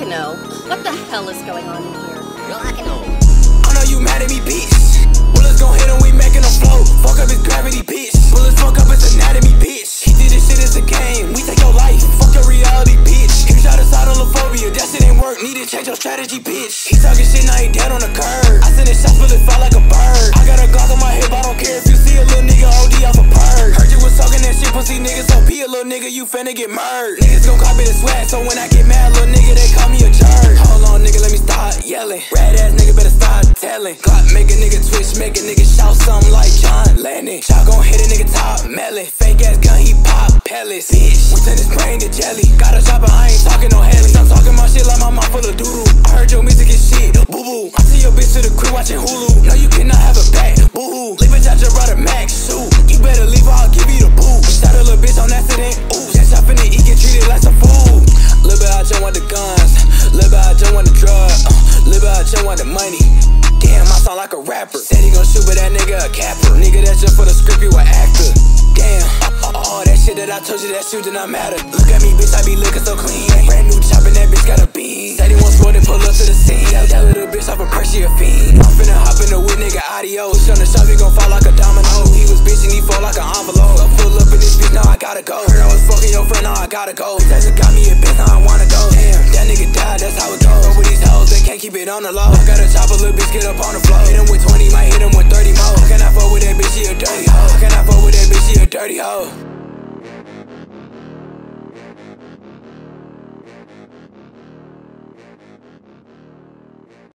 know. What the hell is going on in here? I know you mad at me, bitch. Bullets gon' hit him, we making him float. Fuck up his gravity, bitch. Bullets fuck up his anatomy, bitch. He did this shit as a game, we take your life. Fuck your reality, bitch. He shot us out on Lophobia, that shit ain't work. Need to change your strategy, bitch. He talking shit, now he dead on the curb. I send his shots, bullets fly like a bird. I got a Glock on my hip, I don't care if you see a little nigga OD off a purge. Heard you was talking that shit, pussy niggas, so be a little nigga, you finna get murdered. Niggas gon' copy the swag, so when I get mad, little nigga, they call me a jerk. Hold on, nigga, let me start yelling. Rat ass nigga better start telling. Glock make a nigga twitch, make a nigga shout something like John Lennon. Shot gon' hit a nigga top melon. Fake ass gun, he pop pellets. Bitch, we turn his brain to jelly. Got a chopper, I ain't talking no heli. I'm talking my shit like my mouth full of doodoo. I heard your music is shit, boo boo. I see your bitch to the crib watching Hulu. No, you cannot have a back, boo hoo. Leave bitch out your brother Max, shoot. You better leave or I'll give you the boot. Shot a little bitch on accident, ooh. That shot finna eat, get treated like some food. Little bit I just want the guns, little bit I just want the drug, little bit I just want the money. Damn, I sound like a rapper. Said he gon' shoot, but that nigga a capper. Nigga, that's just for the script, you an actor. Damn, all that shit that I told you, that shit did not matter. Look at me, bitch, I be looking so clean. Brand new chop and that bitch got a beam. Said he wants more than pull up to the scene. That little bitch off a pressure, a fiend. I'm finna hop in the whip, nigga, adios. On the shop, he gon' fall like a domino. He was bitching, he fall like an envelope. I'm full up in this bitch, now I gotta go. Heard I was fucking your friend, now I gotta go. That just got me a bitch, now I wanna go. Damn, that nigga died, that's how it goes. Over these hoes, they can't keep it on the low. I gotta chop a little bitch, get up on the floor. Hit him with 20, might hit him with 30 more. How can I fuck with that bitch, she a dirty hoe? How can I fuck with that bitch, she a dirty hoe?